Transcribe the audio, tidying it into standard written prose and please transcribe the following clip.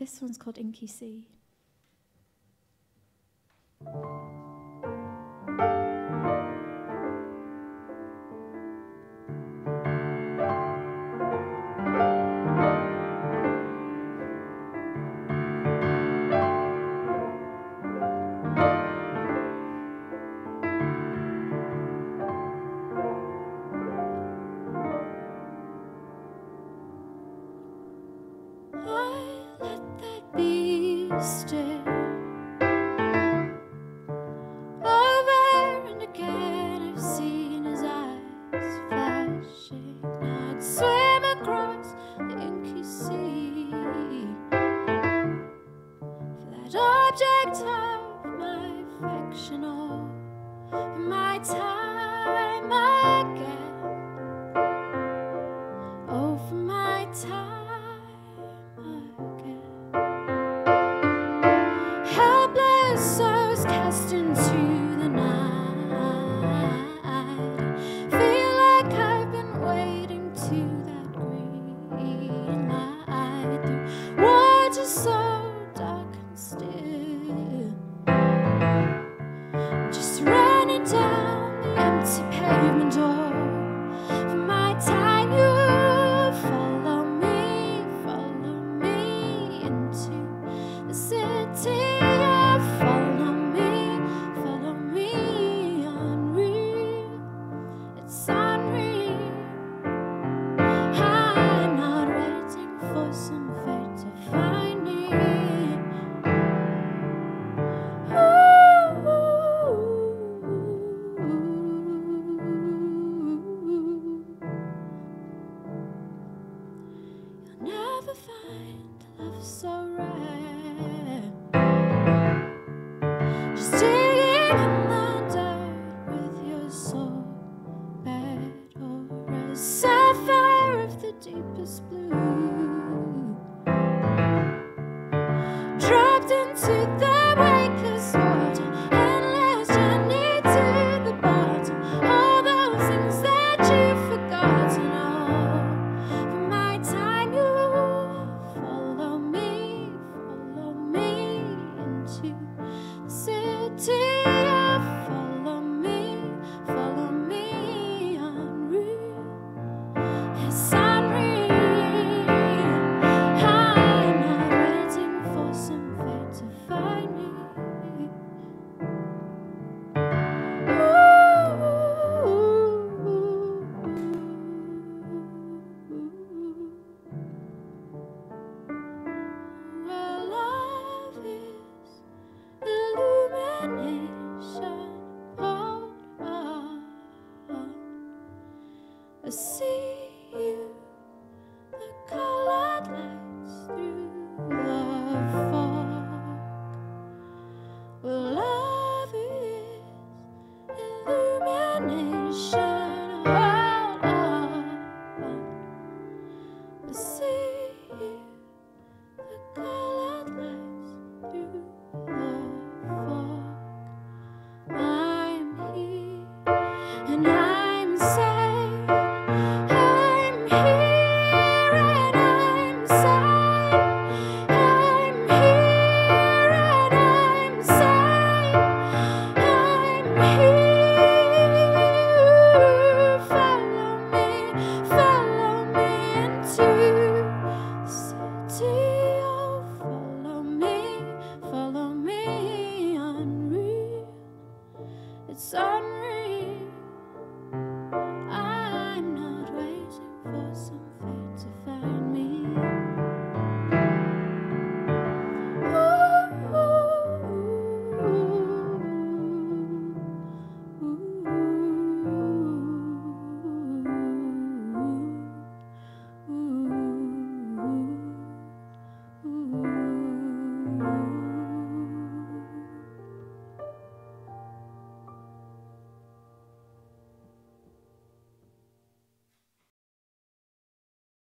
This one's called Inky Sea. Still over and again I've seen his eyes flashing. I'd swim across the inky sea for that object of my affection, all in my time again. Oh, for my time. Souls cast into the night. Feel like I've been waiting to that green light through water so dark and still, just running down the empty pavement. Oh, for my time you follow me into the city. Never find love so rare, just digging in the dirt with your soul bare, or a sapphire of the deepest blue, dropped into the wakeless water, endless journey to the bottom, all those things that you've forgotten. I see you.